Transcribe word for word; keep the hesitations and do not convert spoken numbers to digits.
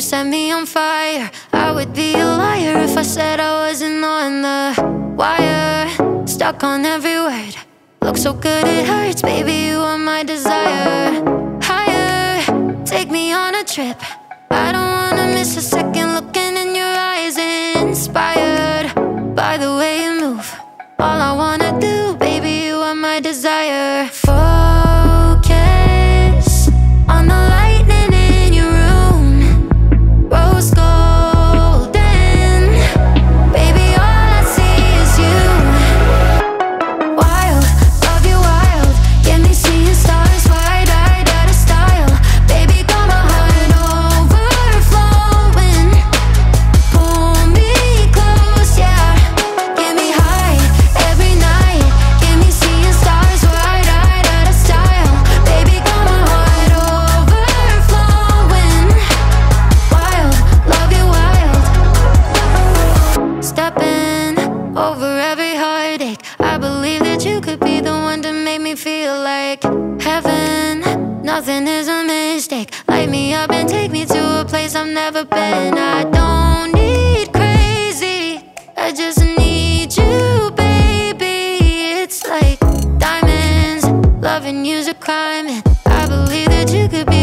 set me on fire. I would be a liar if I said I wasn't on the wire. Stuck on every word, look so good it hurts. Baby, you are my desire. Higher, take me on a trip. I don't wanna miss a second looking in your eyes. Inspired by the way you move, all I wanna do, baby, you are my desire. Focus on the lightning in your room, rose golden. Baby, all I see is you. Wild, love you wild, get me seeing stars wide-eyed out of style. Baby, got my heart overflowing. Pull me close, yeah. Get me high every night, get me seeing stars wide-eyed out of style. Baby, got my heart overflowing. Wild, love you wild. Stepping over every heartache, I believe that you could be the one to make me feel like heaven. Nothing is a mistake. Light me up and take me to a place I've never been. I don't need crazy, I just need you, baby. It's like diamonds, loving you's a crime, and I believe that you could be